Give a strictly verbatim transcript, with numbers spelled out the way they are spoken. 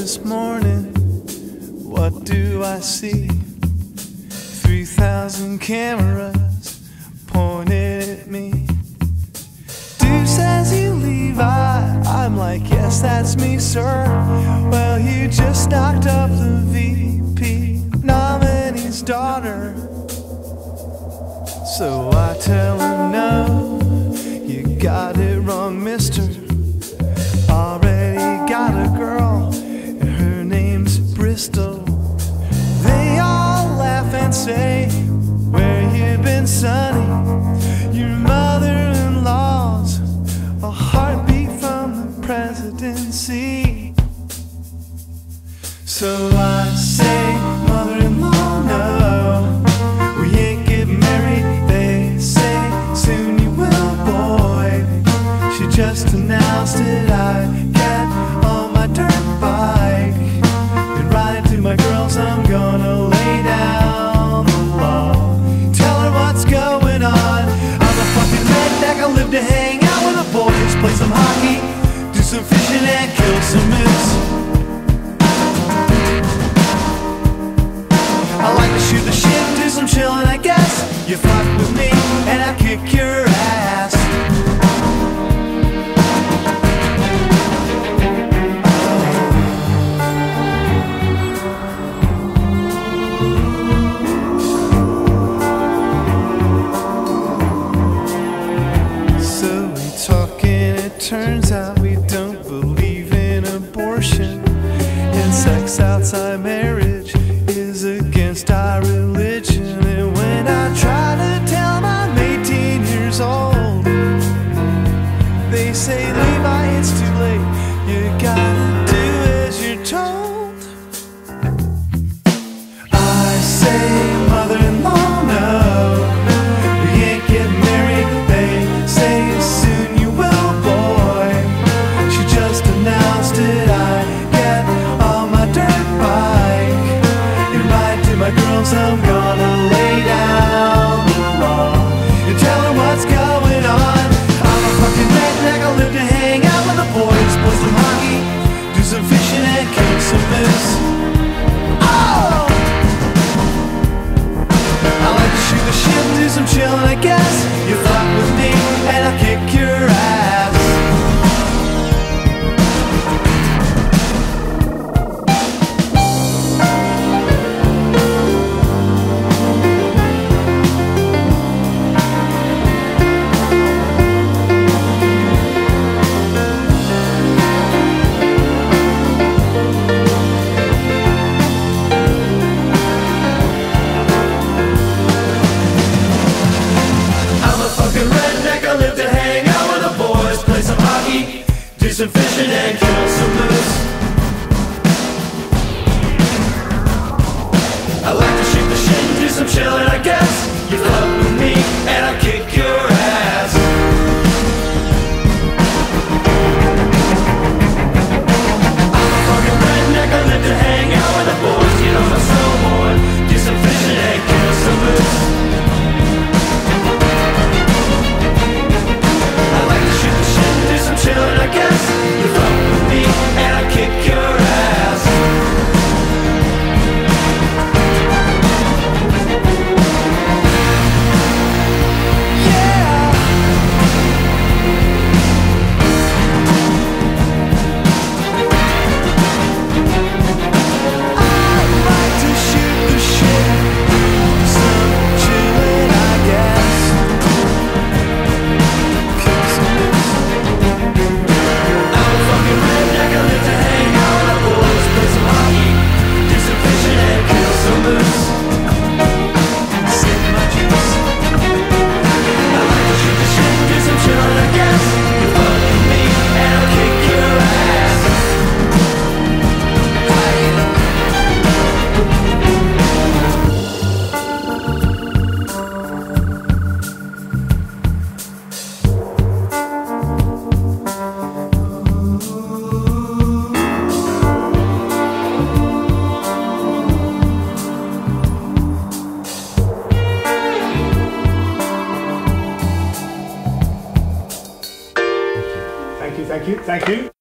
this morning, what do I see? Three thousand cameras pointed at me. Dude says, you Levi, I'm like, yes, that's me, sir. Well, you just knocked up the V P nominee's daughter. So I tell him, no, you got it wrong, mister. Already got a girl, and her name's Bristol. They all laugh and say, where you been, sonny? Your mother-in-law's a heartbeat from the presidency. So I say, mother-in-law, no, we ain't getting married. They say, soon you will, boy. She just announced it. I get on my dirt bike and ride to my girls. I'm gonna lay down the law, tell her what's going on. I'm a fucking redneck, I live to hang out with the boys, play some hockey, do some fishing and kill some moose. I like to shoot the shit, do some chillin', I guess. You fuck with me and I kick your ass. So we talk and it turns out we don't believe in abortion, and sex outside marriage is against our religion. And when I try to tell them I'm eighteen years old, they say, Levi, it's too late, you gotta do as you're told. I say, mother-in-law, no, we ain't getting married. They say, soon you will, boy. She just announced it. I get on my dirt bike and ride to my girls. I'm gonna lay down the law and tell her what's going on. I'm a fucking redneck, I live to hang out with the boys, play some hockey, do some fishing and kill some moose. Oh! I like to shoot the shit, do some chillin', I guess. You fuck with me and I kick your ass. Do some fishing and kill some moose. I like to shoot the shit and do some chillin', I guess. You fuck with me and I kick your ass. I'm a fucking redneck, I live to hang out with the boys. You know my soul, boy. Do some fishing and kill some moose. I like to shoot the shit and do some chillin', I guess. You fuck with me and I kick your ass. Yeah. I like to shoot the shit, some chillin', I guess. Kill some moose. I'm a fucking redneck, I live to hang out with the boys, play some hockey, do some fishing and kill some moose. Sip my juice. I like to shoot the shit, do some chillin', I guess. You fuck with me and I'll kick your ass. Thank you, thank you, thank you.